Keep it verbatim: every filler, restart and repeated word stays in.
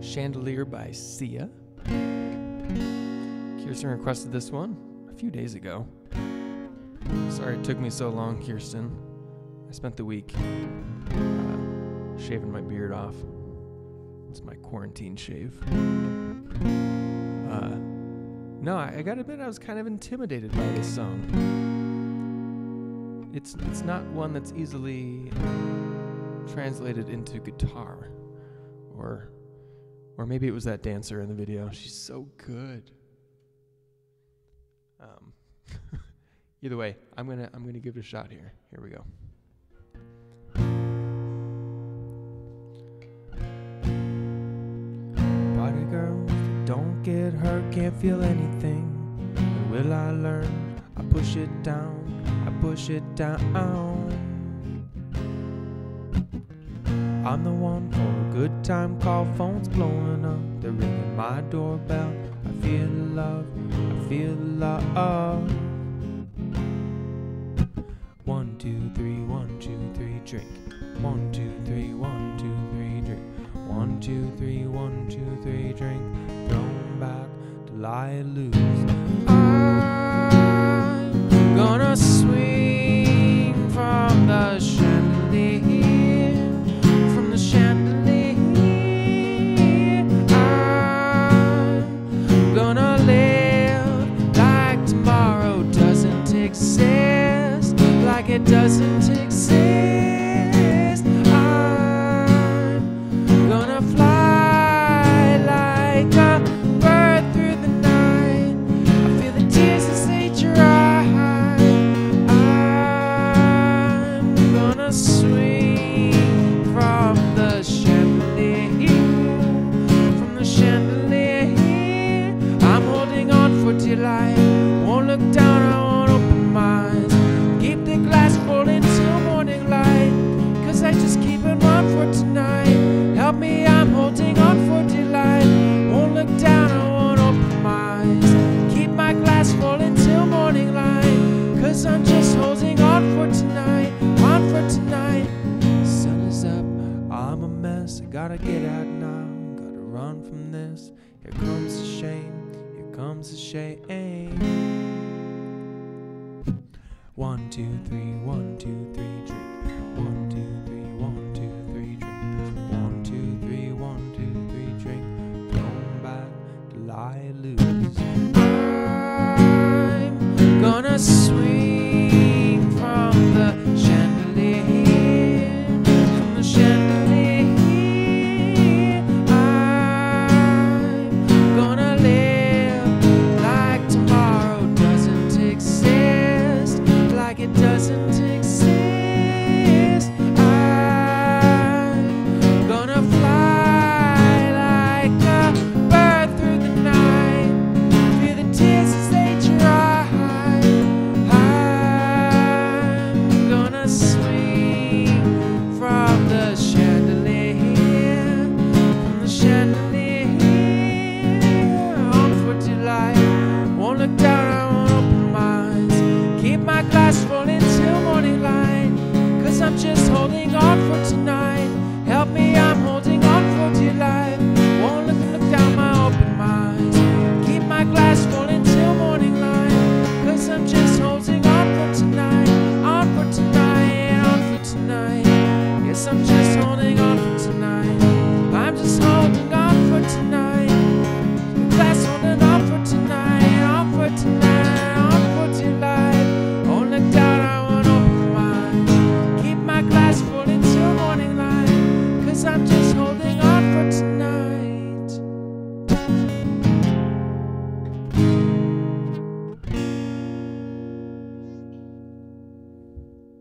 Chandelier by Sia. Kirsten requested this one a few days ago. Sorry it took me so long, Kirsten. I spent the week uh, shaving my beard off. It's my quarantine shave. Uh, no, I, I gotta admit I was kind of intimidated by this song. It's it's not one that's easily translated into guitar, or or maybe it was that dancer in the video. She's so good. Um, either way, I'm gonna I'm gonna give it a shot here. Here we go. Body girls that don't get hurt can't feel anything. And will I learn? I push it down. I push it down. I'm the one for a good time call. Phone's blowing up. They're ringing my doorbell. I feel love. I feel love. One, two, three, one, two, three, drink. One, two, three, one, two, three, drink. One, two, three, one, two, three, drink. Thrown back till I lose. I'm gonna swing from the chandelier, from the chandelier. I'm gonna live like tomorrow doesn't exist, like it doesn't exist. I'm gonna fly like a bird through the night. I feel the tears as they dry. I'm gonna swing from the chandelier, from the chandelier. I'm holding on for dear life. Won't look down, I won't open my eyes. Keep the glass full until morning light, 'cause I just keep it on for tonight. Help me, I'm holding on for dear life. Won't look down, I won't open my eyes. Keep my glass full until morning light, 'cause I'm just holding on for tonight, on for tonight. Sun is up, I'm a mess. I gotta get out now, gotta run from this. Here comes the shame, here comes the shame. One, two, three, one, two, three, drink. One, two,